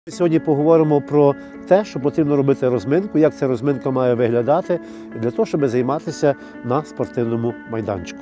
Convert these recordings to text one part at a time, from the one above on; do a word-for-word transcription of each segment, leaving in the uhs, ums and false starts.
Сьогодні поговоримо про те, що потрібно робити розминку, як ця розминка має виглядати для того, щоб займатися на спортивному майданчику.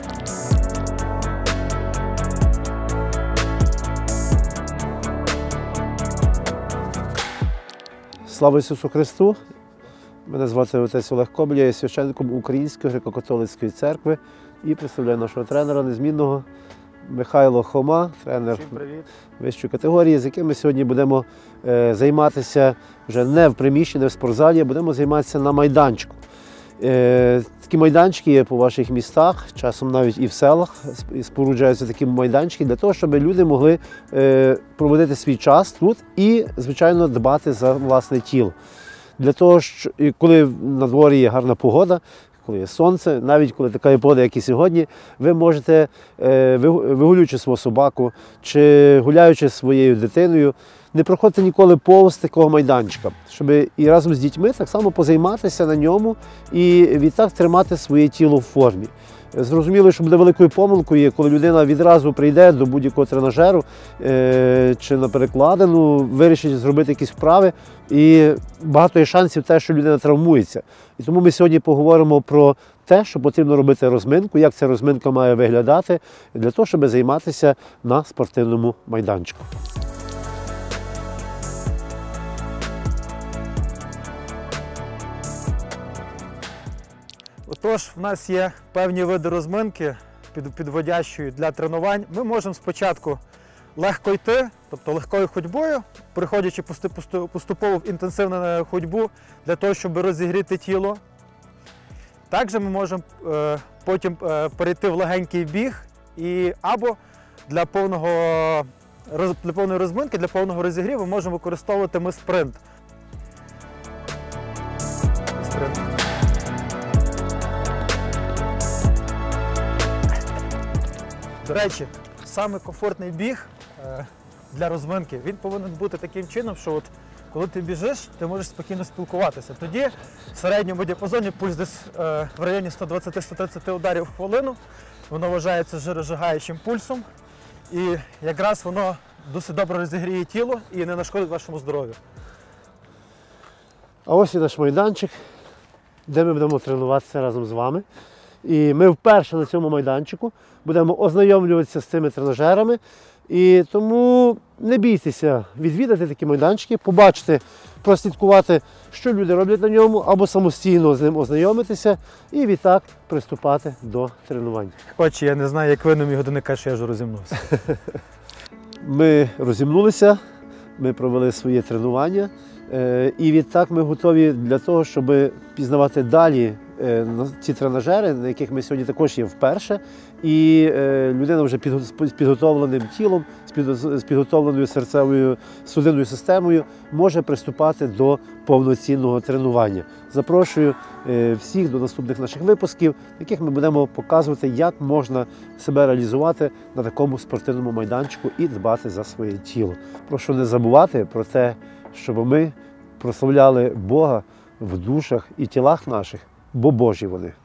Слава Ісусу Христу! Мене звати отець Олег Кобеля, я є священником Української греко-католицької церкви і представляю нашого тренера незмінного Михайло Хома, тренер вищої категорії, з яким ми сьогодні будемо е, займатися вже не в приміщенні, не в спортзалі, а будемо займатися на майданчику. Е, такі майданчики є по ваших містах, часом навіть і в селах споруджуються такі майданчики для того, щоб люди могли е, проводити свій час тут і, звичайно, дбати за власне тіло. Для того, що коли на дворі є гарна погода, коли є сонце, навіть коли така є погода, як і сьогодні, ви можете, вигулюючи свого собаку чи гуляючи зі своєю дитиною, не проходити ніколи повз такого майданчика, щоб і разом з дітьми так само позайматися на ньому і відтак тримати своє тіло в формі. Зрозуміло, що буде великою помилкою, коли людина відразу прийде до будь-якого тренажеру е, чи на перекладину, вирішить зробити якісь вправи, і багато є шансів те, що людина травмується. І тому ми сьогодні поговоримо про те, що потрібно робити розминку, як ця розминка має виглядати для того, щоб займатися на спортивному майданчику. Отож, в нас є певні види розминки, підводящої для тренувань. Ми можемо спочатку легко йти, тобто легкою ходьбою, переходячи поступово в інтенсивну ходьбу для того, щоб розігріти тіло. Також ми можемо е, потім е, перейти в легенький біг і або для, повного, роз, для повної розминки, для повного розігріву можемо використовувати ми спринт. спринт. До речі, саме комфортний біг е, для розминки, він повинен бути таким чином, що от, коли ти біжиш, ти можеш спокійно спілкуватися. Тоді в середньому діапазоні пульс десь е, в районі сто двадцять - сто тридцять ударів в хвилину. Воно вважається жиросжигаючим пульсом. І якраз воно досить добре розігріє тіло і не нашкодить вашому здоров'ю. А ось і наш майданчик, де ми будемо тренуватися разом з вами. І ми вперше на цьому майданчику будемо ознайомлюватися з цими тренажерами. І тому не бійтеся відвідати такі майданчики, побачити, прослідкувати, що люди роблять на ньому, або самостійно з ним ознайомитися і відтак приступати до тренувань. Отже, я не знаю, як ви, но мій годинник каже, що я вже розімнувся. Ми розімнулися, ми провели своє тренування. І відтак ми готові для того, щоб пізнавати далі ці тренажери, на яких ми сьогодні також є вперше. І людина вже з підготовленим тілом, з підготовленою серцевою судинною системою може приступати до повноцінного тренування. Запрошую всіх до наступних наших випусків, в яких ми будемо показувати, як можна себе реалізувати на такому спортивному майданчику і дбати за своє тіло. Прошу не забувати про те, щоб ми прославляли Бога в душах і тілах наших, бо Божі вони.